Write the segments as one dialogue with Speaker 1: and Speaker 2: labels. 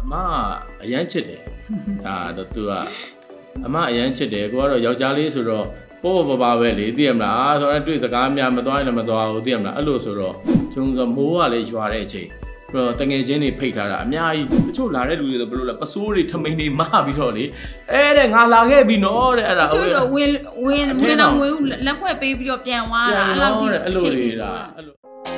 Speaker 1: Ma, a yanchid. Ah, the two are. A ma yanchid, go out of Yajali Suro, Popo Babelli, Diamna, so I do the Gamia, Madonna, Madua, Diamna, Alusuro, Jungs of Mua, Lechuarechi. Tangeni Peter, Mia, two larred with the blue, Pasuri, Tomini, Mahabitoli, and I like it, no, I
Speaker 2: choose a when I will let my baby of Yan. I love you.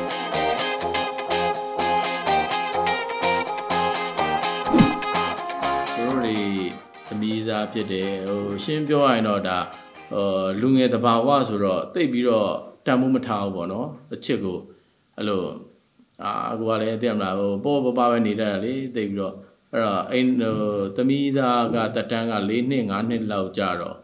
Speaker 1: The Misa Pide, Shimpio, I know that looking at the Bawas, they be Tamumata, the Chico, hello. Go ahead, them now, Bob Bavanida, they go. Ain't the Misa got the tanga leaning on it loud jaro.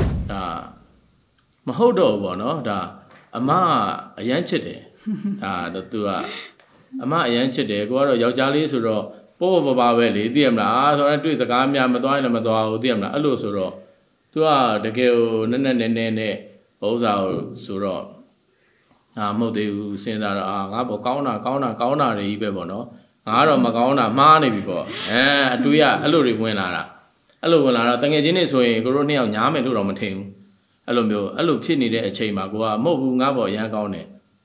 Speaker 1: Mahodo, no, da Ama Yanchede, the two are Ama Yanchede, go out of Yajali Suro. Popo Babelli, Diamna, so I do the Gamia, Madonna, Madua, Diamna, Alusuro. To the girl, Nene, Oza, Suro. Motive, saying that Abo Kauna, Ibebono. I don't Macauna, Mani before. Do ya, Aluri Winara. Aluana, Tangajinis way, Goronia, Yame, Romatin. Alumio, Alu Pini, a chema, Goa, Mobu, Nabo, Yagone.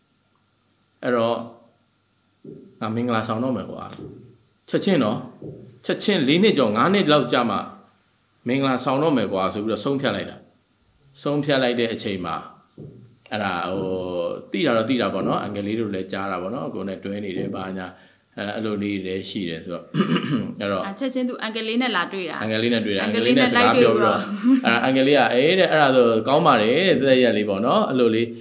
Speaker 1: Ero Amingla Sonomegua. Chachino, Chachin lineage on Anid Love Jama, Mingla Sono Megua, with a song pialaida. Song pialaida a chema. Era o Tira Bono, and a little Jara Bono, go to any Rebana, a lodi de she. So,
Speaker 2: Chachin to Angelina Ladria.
Speaker 1: Angelina Ladria. Angelia, Erado, Gomare, the Yalibono, a loli,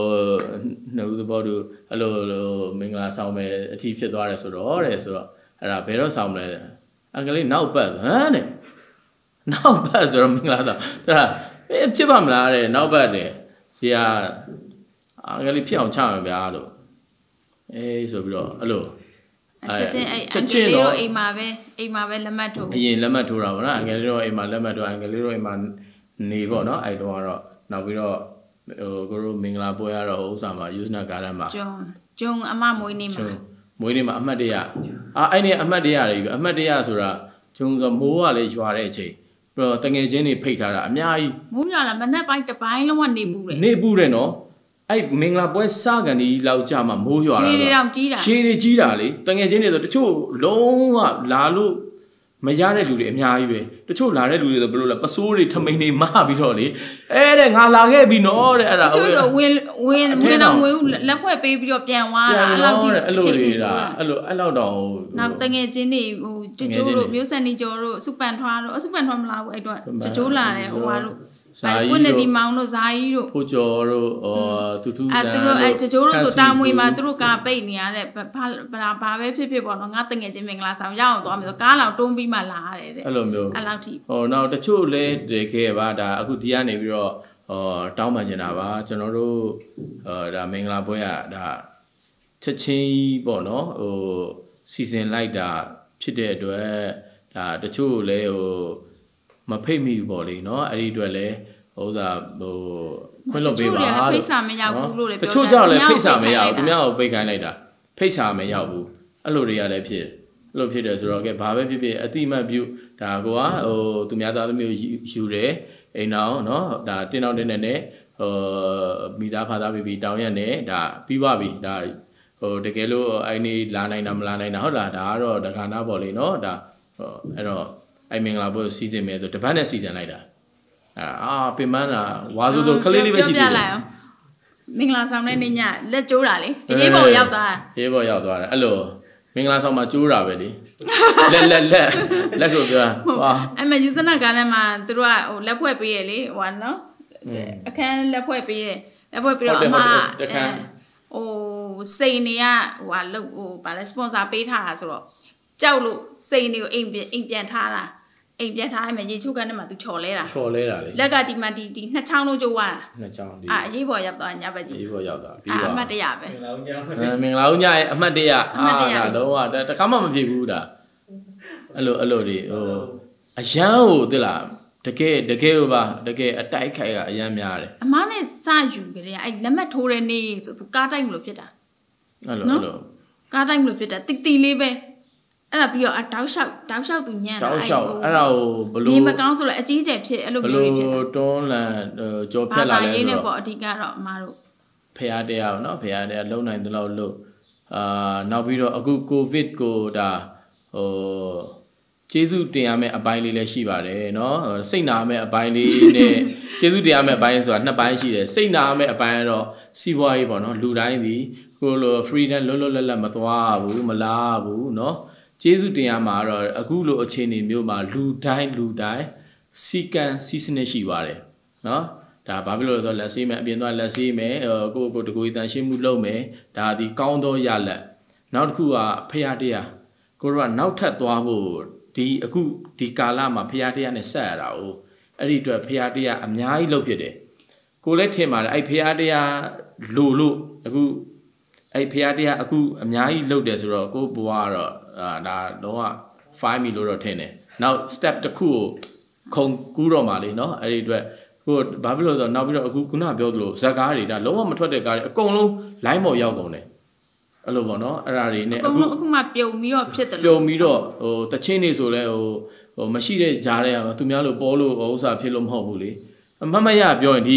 Speaker 1: knows about a low Mingla Some, a teacher to Ares or. Era pero somewhere. Uncle now bad, honey. Now bad, or Minglada. Chibam, now bad. See, Uncle Pion Charm Biado. Eh, so below. Hello.
Speaker 2: Chachino, a Mave Lamato.
Speaker 1: In Lamatura, Angelo, a Malamato, Angelo, a man Nivo, no, I don't know. Now we don't go Mingla Boyara or Osama, use Nagarama.
Speaker 2: John Amamo.
Speaker 1: Moinima Amadia. I need Amadia Sura, Jungs of Mua Lechuarechi. Bro, Tangeni Peter, Amai.
Speaker 2: Muna, Mana by the pine one
Speaker 1: Nebureno. I Mingla Boy Sagani, Laujama, Muyo. She Girali, Tangeni, the two long Lalu. Majare to the Miae, the two Lare to the Blue, Pasuri, Tomini, Mahabitoli, and I like it, no, when
Speaker 2: I will let my baby of Yan. I
Speaker 1: love
Speaker 2: nothing is in it, Musani Joro, Supan, or Supan Lao, I don't, Chula, or when the demand was Zairo,
Speaker 1: Pujoro, or Tutu,
Speaker 2: so down with my true carpania, but Pave people are nothing at Jimmy Glass of Young, the Gala, don't be my lad.
Speaker 1: Hello, oh, now the two late they gave a good Diane, or Taumajanava, General, the Mingla Boya, the Chachi Bono, or season like that, Chide, the two lay. Ma pay me body, no? I read well, oh, the Quello Beba, the two jolly pisa me out, now big guy like that. Pisa me out, Aloria Lepie, Lopidas rocket, Pave, a team of you, Dagoa, or to me other Shure, a now, no, that dinner dinner, Mida Pada be down your name, that Piwabi, that, or the Gelo, I need Lana in Hola, or the Canaboli, no, that, I know. I mean, I was season made the Japan season like that. Pimana was the Kalili Vesi.
Speaker 2: Mingla Samania, let you rally. Ebo Yata.
Speaker 1: Ebo Yata. Hello. Mingla Sama Jura ready. Let go.
Speaker 2: I'm a user Galama through a Lapuepieli, one no? I can Lapuepie. Lapuepie. Oh, say near one look, but response are paid has or. เจ้าลูกซีนิวเองเปลี่ยนท่าละเองเปลี่ยนท่าให้มันยิ่งชูกันนั่นมาตุโชเลยล่ะแล้วก็ดีมาดีนัดช่างนู้นจะว่ายี่บ่อยากต่อยับไปจีมัดเดียบไปมงเล่าใหญ่มัดเดียแล้วว่าแต่เขาไม่ผิดบูดอ่ะอโลดีโอ้ยาวตัวละတကယ်ပါတကယ်အတိုက်ခိုက်ကအများများတယ်အမားနဲ့စယူကြတယ်အဲ့လက်မှတ်ထိုးတဲ့နေ့ဆိုသူကားတိုက်မလို့ဖြစ်တာအဲ့လိုကားတိုက်မလို့ဖြစ်တာတိတ်တိလေးပဲအဲ့ဒါပြီးတော့တောက်လျှောက်သူညံ့တာ
Speaker 1: အဲ့ဒါကိုဘလို့
Speaker 2: ဒီမကောင်းဆိုလဲအကြီးကျယ်ဖြစ်အဲ့လိုမျိုးတွေဖြစ်
Speaker 1: တွန်းလန်ကြောဖြတ်လာလဲဆိုတော့
Speaker 2: ပေါ့အဓိကတော့အမားတို့
Speaker 1: ဖရားတရားเนาะဖရားတရားလုံနိုင်သလောက်လို့နောက်ပြီးတော့အခုကိုဗစ်ကိုဒါကျေးဇူးတင်ရမယ့်အပိုင်းလေးလည်းရှိပါတယ်เนาะစိတ်နာမယ့်အပိုင်းလေးနဲ့ကျေးဇူးတင်ရမယ့်အပိုင်းဆိုတာနှစ်ပိုင်းရှိတယ်စိတ်နာမယ့်အပိုင်းကတော့စီးပွားရေးပေါ့เนาะလူတိုင်းဒီကိုလို freedom လွတ်လပ်မသွားဘူးမလားဘူးเนาะကျေးဇူးတင်ရမှာတော့အခုလိုအခြေအနေမျိုးမှာလူတိုင်းစီကံစီစနစ်ရှိပါတယ်เนาะဒါဘာဖြစ်လို့လဲဆိုတော့လက်ဆေးမယ်အပြင်သွားလက်ဆေးမယ်ကိုတကူတန်ရှင်းမှုလုပ်မယ်ဒါဒီကောင်းသောရလက်နောက်တစ်ခုကဖရာတရားကိုတို့ကနောက်ထပ်သွားဖို့အခုဒီကာလမှာဖရာတရားနဲ့ဆက်ရတာ哦အဲ့ဒီအတွက်ဖရာတရားအများကြီးလုပ်ဖြစ်တယ်ကိုလည်းထင်ပါတယ်အဲ့ဖရာတရားလို့အခုအဲ့ဖရာတရားအခုအများကြီးလုပ်တယ်ဆိုတော့ကိုဘွားကတော့ဒါတော့5မီလို့တော့ထင်တယ်နောက် step တစ်ခုကိုခုံကူးတော့မှာလေเนาะအဲ့ဒီအတွက်ကိုဘာဖြစ်လို့ဆိုတော့နောက်ပြီးတော့အခုခုနပြောသလိုဇက်ကားတွေဒါလုံးဝမထွက်တဲ့ကားတွေအကုန်လုံး line ပေါ်ရောက်ကုန်တယ်အဲ့လိုပေါ့เนาะအဲ့ဒါတွေနဲ့
Speaker 2: အခုမှပြုံပြီးတော့ဖြစ်တယ်
Speaker 1: ပြုံပြီးတော့တချင်းတွေဆိုလဲမရှိတဲ့ကြားတဲ့သူများလို့ပေါ်လို့ဥစ္စာဖြစ်လို့မဟုတ်ဘူးလေမမရပြောရင်ဒီ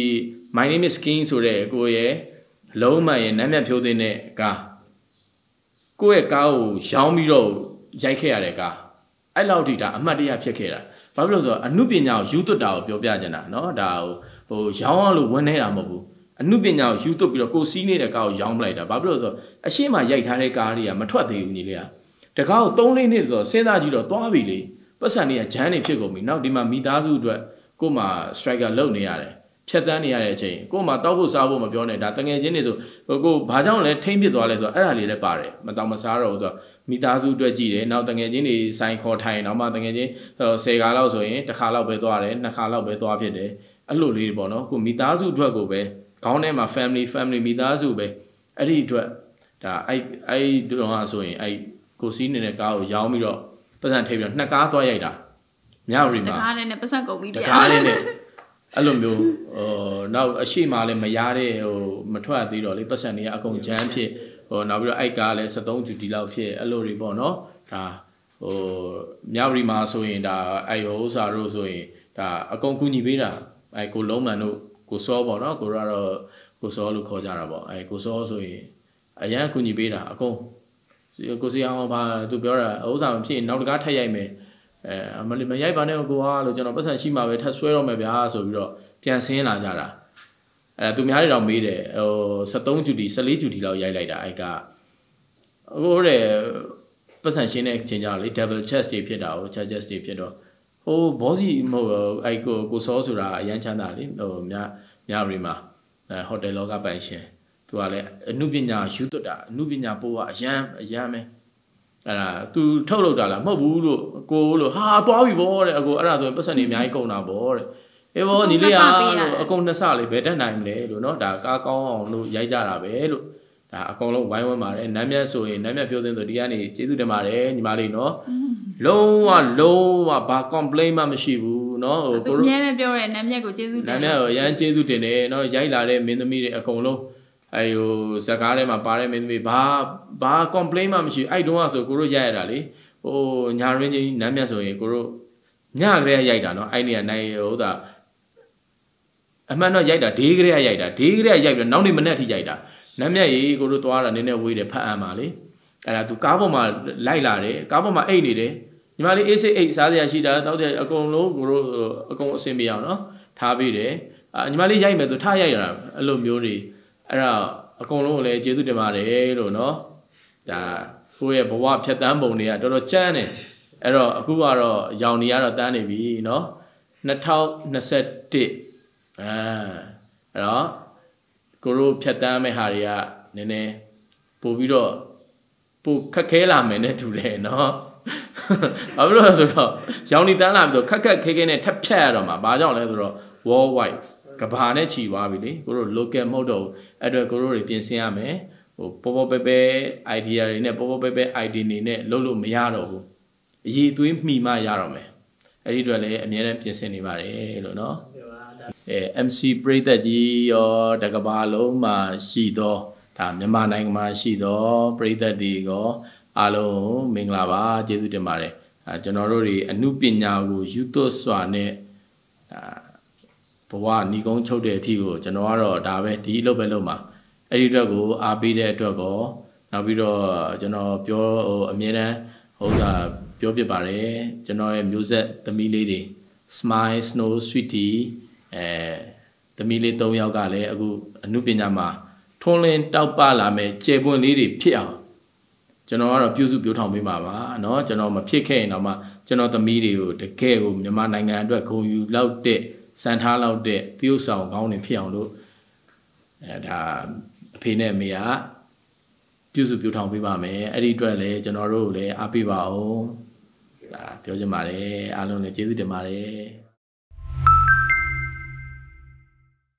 Speaker 1: my name is king ဆိုတဲ့ကိုရဲ့လုံးမရဲ့နာမည်ဖြိုးတဲ့ကားကိုယ့်ရဲ့ကားကိုရောင်းပြီးတော့ရိုက်ခဲ့ရတဲ့ကားအဲ့လောက်ထိဒါအမှတ်တရဖြစ်ခဲ့တာဘာဖြစ်လို့ဆိုတော့အနုပညာကိုယူသွတ်တာကိုပြောပြချင်တာเนาะဒါရောင်းရလို့ဝင်နေတာမဟုတ်ဘူးအနုပညာကိုယူသွတ်ပြီးတော့ကိုစီးနေတဲ့ကားကိုရောင်းပလိုက်တာဘာဖြစ်လို့ဆိုတော့အရှိမရိုက်ထားတဲ့ကားတွေကမထွက်သေးဘူးညီလေးကတကားကို3-4နှစ်ဆိုတော့စဉ်းစားကြည့်တော့သွားပြီလေပတ်စံတွေကဂျမ်းနေဖြစ်ကုန်ပြီနောက်ဒီမှာမိသားစုအတွက်ကို့မှာ striker လုပ်နေရတယ်ဖြတ်တန်းနေရတဲ့အချိန်ကို့မှာတောက်ဖို့စားဖို့မပြောနဲ့ဒါတငယ်ချင်းတွေဆိုကိုဘာကြောင့်လဲထိမ့်ပစ်သွားလဲဆိုတော့အဲ့ဒါလေးလည်းပါတယ်မတောင်မစားတော့ဘူးဆိုတော့မိသားစုအတွက်ကြည့်တယ်နောက်တငယ်ချင်းတွေဆိုင်ခေါ်ထိုင်နောက်မှတငယ်ချင်း10ခါလောက်ဆိုရင်တစ်ခါလောက်ပဲသွားတယ်2ခါလောက်ပဲသွားဖြစ်တယ်အဲ့လိုလေးပေါ့နော်ကိုမိသားစုအတွက်ကိုပဲခေါင်းထဲမှာ family မိသားစုပဲအဲ့ဒီအတွက်ဒါအဲ့တော့ဆိုရင်အဲ့ကိုစီးနေတဲ့ကားကိုရောင်းပြီးတော့ပတ်စံထိပ်ပြီးတော့2ကားသွားရိုက်တာမြရီမှာ
Speaker 2: တကားလေးနဲ့ပတ်စံကုန်ပြီး
Speaker 1: တကားလေးနဲ့အဲ့လိုမျိုးနောက်အရှိမလည်းမရတဲ့မထွက်သေးတော့လေပတ်စံတွေကအကုန်ဂျမ်းဖြစ်နောက်ပြီးတော့အိုက်ကားလည်း73ကျူဒီလောက်ဖြစ်အဲ့လိုတွေပေါ့နော်ဒါမြရီမှာဆိုရင်ဒါအဲ့ဥစ္စာတို့ဆိုရင်ဒါအကုန်ကူညီပေးတာအဲ့ကိုလုံးမှန်တို့ကိုစောပေါ့နော်ကိုကတော့ကိုစောလို့ခေါ်ကြတာပေါ့အဲ့ကိုစောဆိုရင်အရန်ကူညီပေးတာအကုန်ကိုစီအောင်ဘာသူပြောတာဥစ္စာမဖြစ်ရင်နောက်တကားထက်ရိုက်မယ်မရိုက်ပါနဲ့ကိုကလို့ကျွန်တော်ပတ်စံရှိမှာပဲထပ်ဆွဲတော့မယ်ဗျာဆိုပြီးတော့ပြန်ဆင်းလာကြတာသူများတွေတော့မေးတယ်73ကျူတီ14ကျူတီလောက်ရိုက်လိုက်တာအဲ့ကအခုတဲ့ပတ်စံရှင်းတဲ့အချိန်ကျတော့လေ double chest တွေဖြစ်တာကို chest တွေဖြစ်တော့ဘောစီမဟုတ်အဲ့ကိုစောဆိုတာအရန်ချမ်းသာလေမြရီမှာဟိုတယ်လောကပိုင်ရှင်သူကလည်းအနုပညာယူသွတ်တာအနုပညာပိုးကအရန်ပဲအဲ့ဒါ तू ထုတ်လုပ်တာလားမဟုတ်ဘူးလို့ကိုလို့ဟာသွားပြီဗောတဲ့အကိုအဲ့ဒါဆိုရင်ပတ်စံနေအများကြီးကုန်တာဗောတဲ့အေးဗောညီလေးလို့အကုန်နှစ်ဆလေးဘယ်တက်နိုင်လဲလို့เนาะဒါကားကောင်းအောင်လို့ရိုက်ကြတာပဲလို့ဒါအကုန်လုံးဝိုင်းဝန်းပါတယ်နမ်းမြတ်ဆိုရင်နမ်းမြတ်ပြောတဲ့ဆိုဒီကနေကျေးဇူးတင်ပါတယ်ညီမလေးเนาะလုံးဝဘာ complain မှမရှိဘူးเนาะ
Speaker 2: ကိုအများနဲ့ပြောတယ်နမ်းမြတ်ကိုကျေးဇူးတင်
Speaker 1: နမ်းမြတ်ကိုအရန်ကျေးဇူးတင်တယ်เนาะရိုက်လာတဲ့မင်းသမီးတွေအကုန်လုံးအဲ့ဇကားထဲမှာပါတဲ့မင်းသမီးဘာ complain မှမရှိအဲ့တုန်းကဆိုကိုတို့ရိုက်ရတာလေညာရင်းကြီးနမ်းမြတ်ဆိုရင်ကိုတို့ညကလေးရိုက်တာเนาะအဲ့နေကနိုင်ဒါအမှန်တော့ရိုက်တာဒေးကလေးရိုက်တာဒေးကလေးရိုက်ပြီးနောက်နေ့မနေ့ထိရိုက်တာနမ်းမြတ်ကြီးကိုတို့သွားတာနည်းနည်းဝေးတယ်ဖတ်အံပါလေအဲ့ဒါသူကားပေါ်မှာလိုက်လာတယ်ကားပေါ်မှာအိတ်နေတယ်ညီမလေးအေးစိတ်အိတ်စားစရာရှိတာတောက်တဲ့အကုန်လုံးကိုတို့အကုန်အဆင်ပြေအောင်เนาะထားပေးတယ်ညီမလေးရိုက်မယ်ဆိုထားရိုက်ရတာအဲ့လိုမျိုးတွေအဲ့ဒါအကုန်လုံးကိုလည်းကျေးဇူးတင်ပါတယ်လို့เนาะဒါကိုယ့်ရဲ့ဘဝဖြတ်တန်းပုံတွေကတော်တော်ကျန်းတယ်အဲ့တော့အခုကတော့ရောင်နေရတော့တန်းနေပြီเนาะ2021အဲ့တော့ကိုတို့ဖြတ်တန်းမဲ့ဟာတွေကနည်းနည်းပို့ပြီးတော့ပိုခက်ခဲလာမယ်နဲ့တူတယ်เนาะဘာဖြစ်လို့လဲဆိုတော့ရောင်နေတန်းလာပြီးတော့ခက်ခဲနဲ့ထပ်ဖြတ်ရတော့မှာဘာကြောင့်လဲဆိုတော့ worldwide ကဘာနဲ့ချီသွားပြီလေကိုတို့ local မဟုတ်တော့ဘူးအဲ့တော့ကိုတို့တွေပြင်ဆင်ရမယ်ပေါ်ပဲ idea တွေနဲ့ပေါ်ပဲ idea တွေနဲ့လုပ်လို့မရတော့ဘူးအရေးသွေးမှီမှရတော့မယ်အဲ့ဒီအတွက်လည်းအများနဲ့ပြင်ဆင်နေပါတယ်လို့เนาะMC ပရိသတ်ကြီးရောတကဘာလုံးမှာရှိသောဒါမြန်မာနိုင်ငံမှာရှိသောပရိသတ်တွေရောအားလုံးမင်္ဂလာပါကျေးဇူးတင်ပါတယ်ကျွန်တော်တို့တွေအနုပညာကိုယူသွစွာနဲ့ဘဝညီကုန်းချုပ်တဲ့အထိကိုကျွန်တော်ကတော့ဒါပဲဒီအလုပ်ပဲလုပ်မှာအဲ့ဒီအတွက်ကိုအားပေးတဲ့အတွက်ကောနောက်ပြီးတော့ကျွန်တော်ပြောအမြဲတမ်းပြောပြပါတယ်ကျွန်တော်ရဲ့မျိုးဆက်သမီးလေးတွေ Smile Snow Sweetie သမီးလေး3ယောက်ကလည်းအခုအနုပညာမှာထွန်းလင်းတောက်ပလာမဲ့ကျေပွင့်လေးတွေဖြစ်အောင်ကျွန်တော်ကတော့ပြုစုပြောထောင်ပေးမှာပါเนาะကျွန်တော်မဖြစ်ခဲ့ရင်တော့မှကျွန်တော်သမီးတွေကိုတကယ်ကိုမြန်မာနိုင်ငံအတွက်ဂုဏ်ယူလောက်တဲ့စံထားလောက်တဲ့သရုပ်ဆောင်ကောင်းတွေဖြစ်အောင်လို့ဒါအဖေနဲ့အမေကပြုစုပြောထောင်ပေးပါမယ်အဲ့ဒီအတွက်လည်းကျွန်တော်တို့လည်းအားပေးပါအောင်ဒါပြောချင်ပါတယ်အားလုံးလည်းကျေးဇူးတင်ပါတယ်